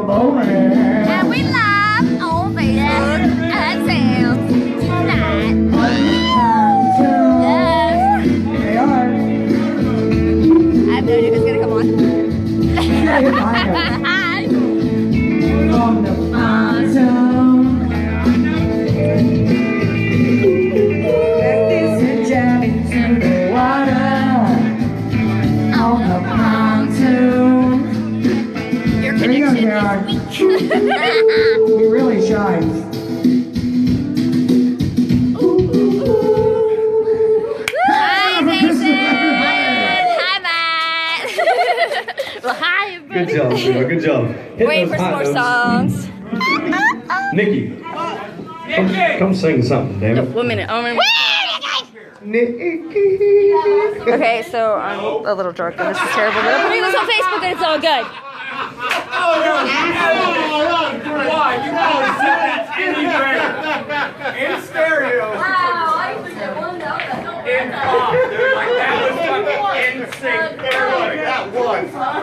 And we live on Vegas and Sam tonight. Yes. They are. I have no idea who's gonna come on. On the bottom. Let this jab into the water. On the pontoon. Your connection is weak. He really shines. Hi, Jason. Hi, Matt. Well, hi, everybody. Good job, Sarah. Good job. Wait for some more songs. Nikki, come sing something, damn it. 1 minute. Oh, Nikki. Okay, so I'm a little drunk and this is terrible, but I'm putting this on Facebook and it's all good. Why? You probably said that anyway. In stereo. Wow, I said one note. In pop, dude. Like that was fucking in sync. Everybody got one.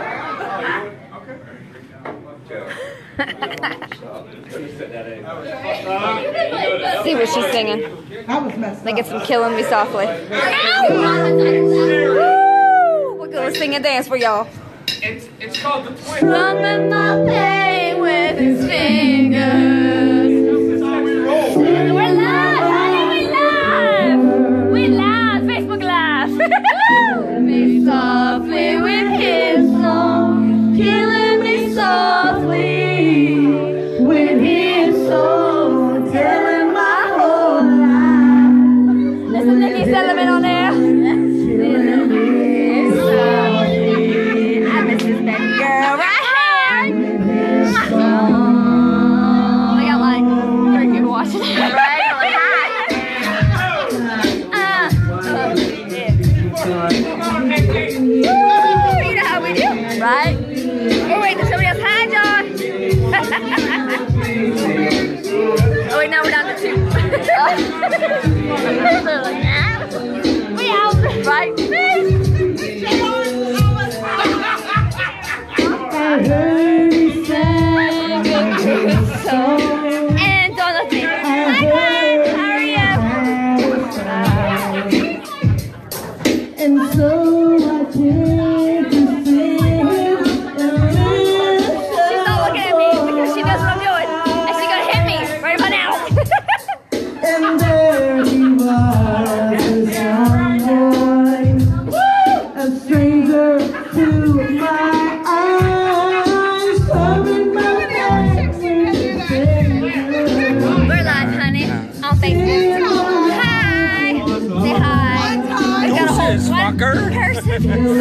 See what she's singing. That was messed They up. get some Killing Me Softly. Woo! We're gonna sing and dance for y'all. It's called the twist. Strumming my pain with his fingers. We're live, honey, we live! Facebook Live! Killing me softly with his song. Killing me softly with his song. Telling my whole life. Listen to Nikki Slamin on there. Killing me softly. I miss this baby girl right here. We got like 3 people watching it, right? Like, hi. Woo, you know how we do, right? Oh wait, there's somebody else. Hi, John. Oh wait, now we're down to 2. They're like, nah. We out, right? And Donald Trump. Hi, Glenn. How are you? And so I came to sing. She's not looking at me because she knows what I'm doing. And she's gonna hit me right about now. And there he was, a young boy, a stranger to my eyes, covering my face with his fingers. We're live, honey, on Facebook. Hi. Say hi. We got a whole one person.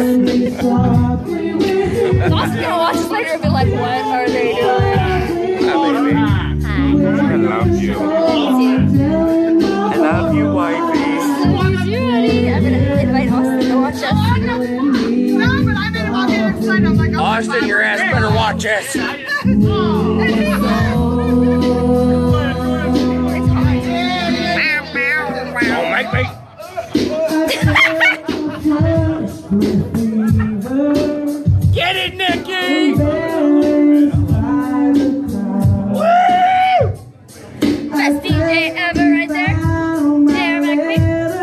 Austin's gonna watch this later and be like, what are they doing? Hi. I love you. Me too. I love you, wifey. You ready? I'm gonna invite Austin to watch us. Austin, your ass better watch us. It's hot. Don't make me. Get it, Nikki! Best DJ ever right there. There, McBee.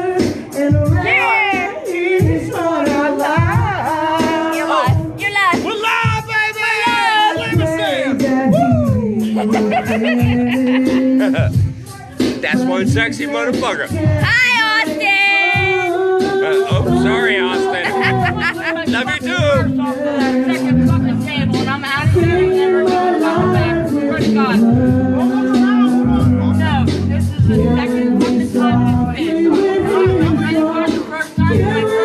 You're live. You're live. We're live, baby! That's one sexy motherfucker. Hi, Austin. Oh, sorry, Austin. Love you too. Second fucking table and I'm out of here and never going back. Swear to God. No, this is the second fucking time it's been. I'm ready for the first time.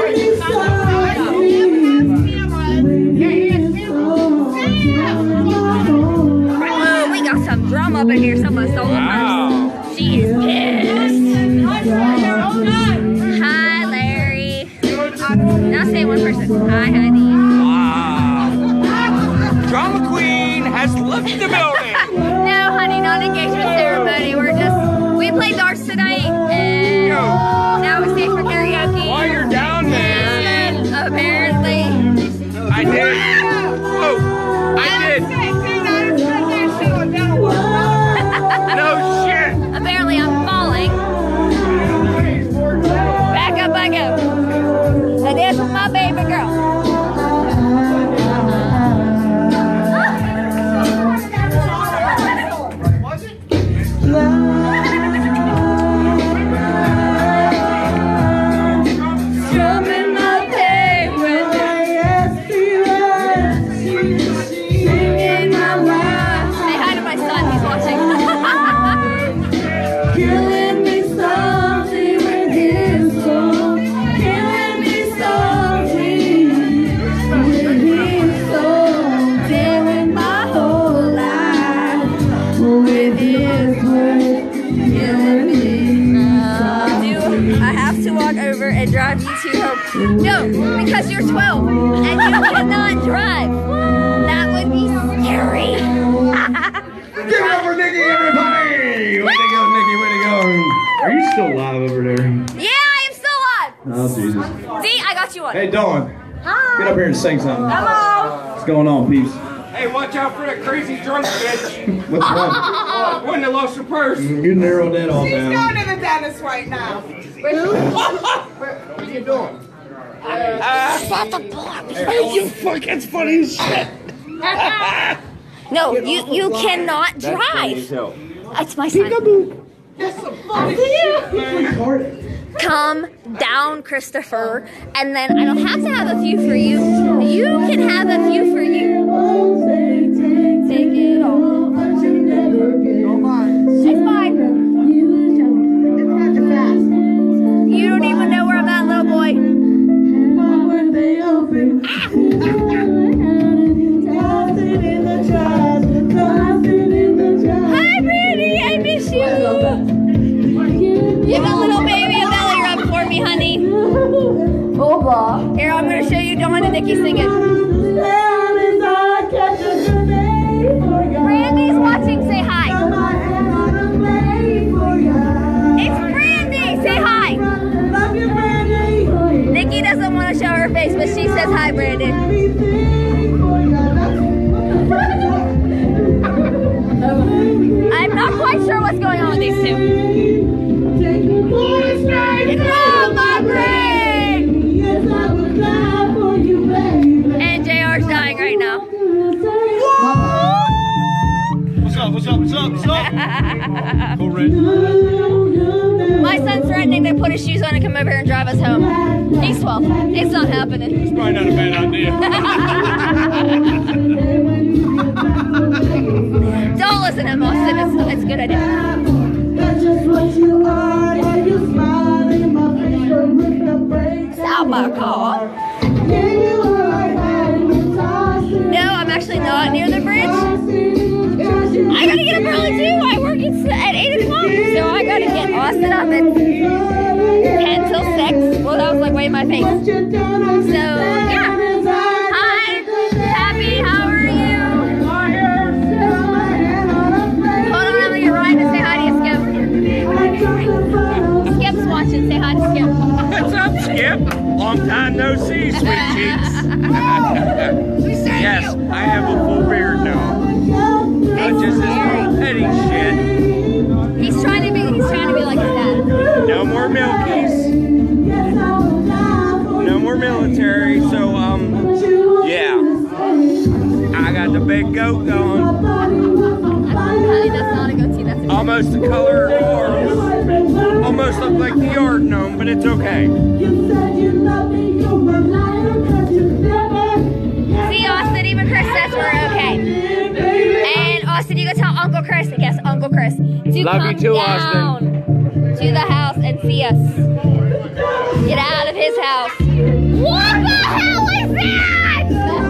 Oh, we got some drum up in here. Someone stole them first. She is pissed. Hi, Larry. Now say one person. Hi, honey. Wow. Drama Queen has left the building. No, honey, not engagement ceremony. We played darts tonight, and now we stay for karaoke. While you're down there. And apparently, I did. Oh, I did. No, because you're 12 and you cannot drive. That would be scary. Give it up for Nikki, everybody! Way to go, Nikki, way to go. Are you still live over there? Yeah, I am still alive. Oh, Jesus. See, I got you one. Hey, Dawn. Hi. Get up here and sing something. Hello. What's going on, peeps? Hey, watch out for that crazy drunk bitch. What's wrong? One that lost her purse. You narrowed that all She's down. going to the dentist right now. What are you doing? You fucking funny as shit. No, you cannot drive. That's my son. That's some funny shit, man. Calm down, Christopher. And then I don't have to have a few for you. You can have a few for you. Take it all. It's fine. You don't even know where I'm at, little boy. Hi, Brandy. I miss you. Give a little baby a belly rub for me, honey. Here, I'm going to show you Dawn and Nikki singing. Brandy's watching. Say hi. It's Brandy. Say hi. Nikki doesn't want to show her face, but she says hi, Brandy. I'm not quite sure what's going on with these two. It's all my brain! And JR's dying right now. What's up, what's up, what's up, what's up? Go red. My son's threatening to put his shoes on and come over here and drive us home. He's 12. It's not happening. It's probably not a bad idea. Don't listen to him, Austin. It's a good idea. Stop my car. No, I'm actually not near the bridge. I gotta get up early too. I work at 8 o'clock. So I gotta get Austin up at 10 till 6. Well, that was like way in my face. So, yeah. Hi. Happy, how are you? Hold on, I'm gonna get Ryan to say hi to you, Skip. Skip's watching. Say hi to Skip. What's up, Skip? Long time no see, sweet cheeks. Yes, I have a full beard now. Not just this little petty shit. He's trying to be like his dad. No more milkies. No more military, so yeah. I got the big goat going. Honey, that's not a goatee, that's a goatee. Almost the color of yours. Almost look like the yard gnome, but it's okay. See, Austin, even Chris says we're okay. And Austin, you go tell Uncle Chris, yes, Uncle Chris, to Love come you too, down Austin. to the house and see us. Get out of his house. What the hell is that?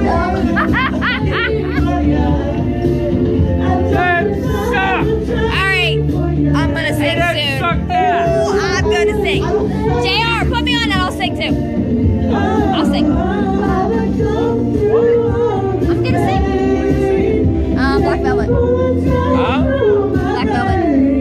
That sucks. Alright, I'm gonna sing That soon. sucked ass. I'm gonna sing. JR, put me on and I'll sing too. I'll sing. I'm gonna sing. Black Velvet. Huh? Black Velvet.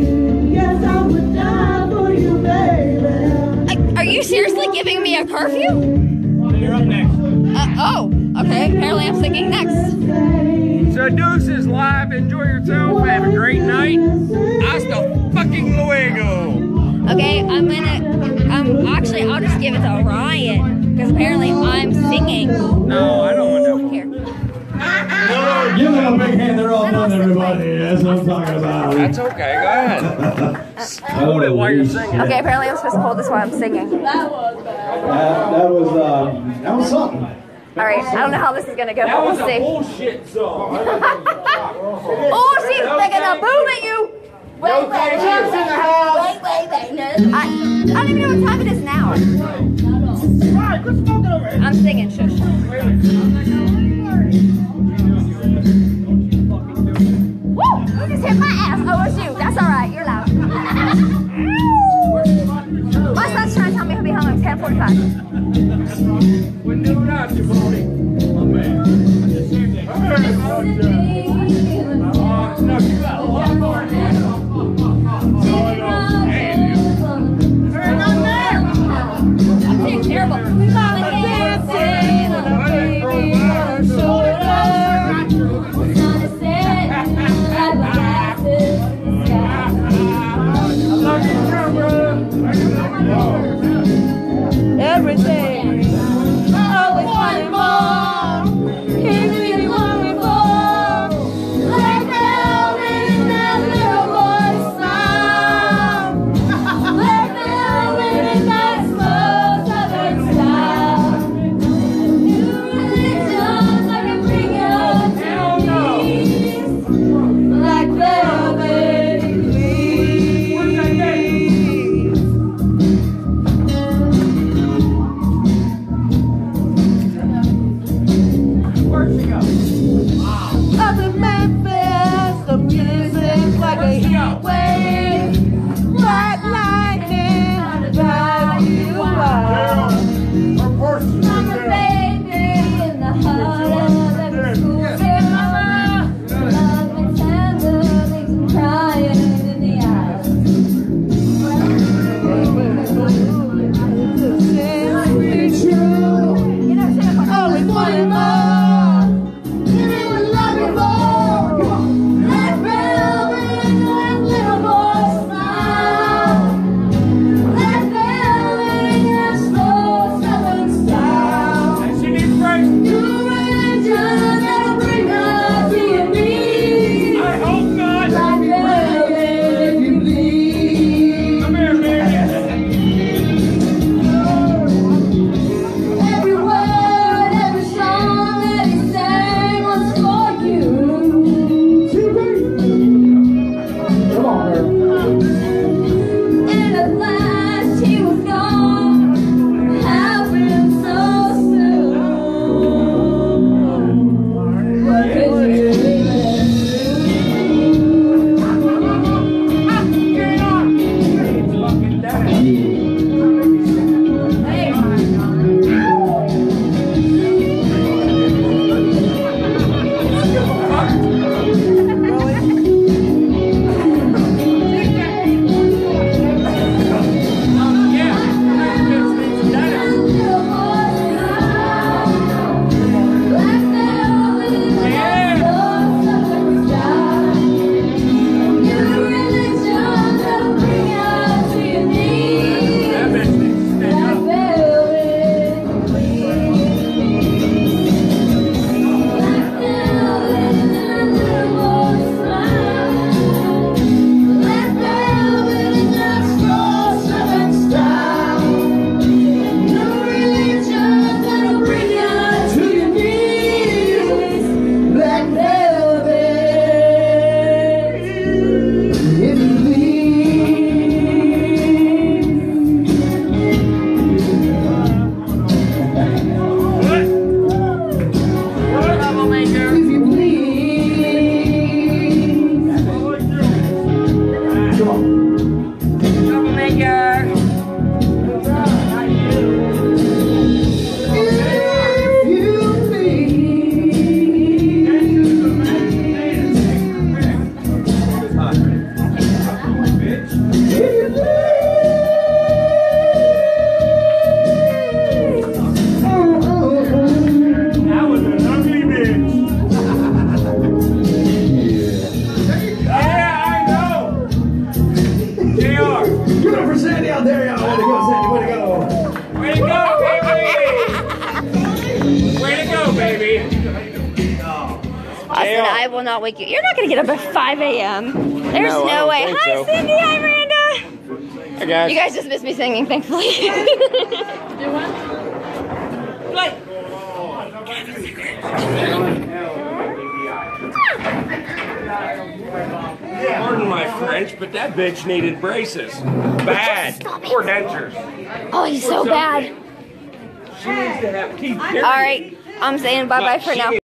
Are you seriously giving me a curfew? You're up next. Oh, okay. Apparently I'm singing next. So deuces live, enjoy yourself, have a great night. Hasta fucking luego. Okay, actually, I'll just give it to Ryan, because apparently I'm singing. No, I don't want to. Here. Give them a big hand, they're all done, everybody. That's what I'm talking about. That's okay, go ahead. Hold it while you're singing. Okay, apparently I'm supposed to hold this while I'm singing. That was something. Alright, I don't know how this is gonna go, That but was we'll a see. bullshit song. Oh, she's making a boom at you! Wait, wait, wait, no. I don't even know what time it is now. I'm singing, shush. Woo! You just hit my ass. Oh, it's you. That's alright, you're loud. My son's trying to tell me he'll be home at 10:45. Wouldn't do without you, Bodie. My man. No, you got a lot more than that. I'm being terrible. Everything, always wanting more. Keep me longing for, like velvet in that little boy's song. Like velvet in that slow southern style. New religions I can bring your peace, like velvet in up in Memphis, the music's like a heat wave. Bright lightning drive you wild. I'm a baby in the heart of every school girl. Love me tender, makes me crying in the eyes. It's true, always wanting more. Austin, I will not wake you. You're not going to get up at 5 a.m. There's no way. Hi, so. Cindy. Hi, Miranda. Hi, guys. You guys just missed me singing, thankfully. Do what? Play. Pardon my French, but that bitch needed braces. Bad. Or dentures. Oh, he's so bad. She needs to have teeth. All right, I'm saying bye-bye for now.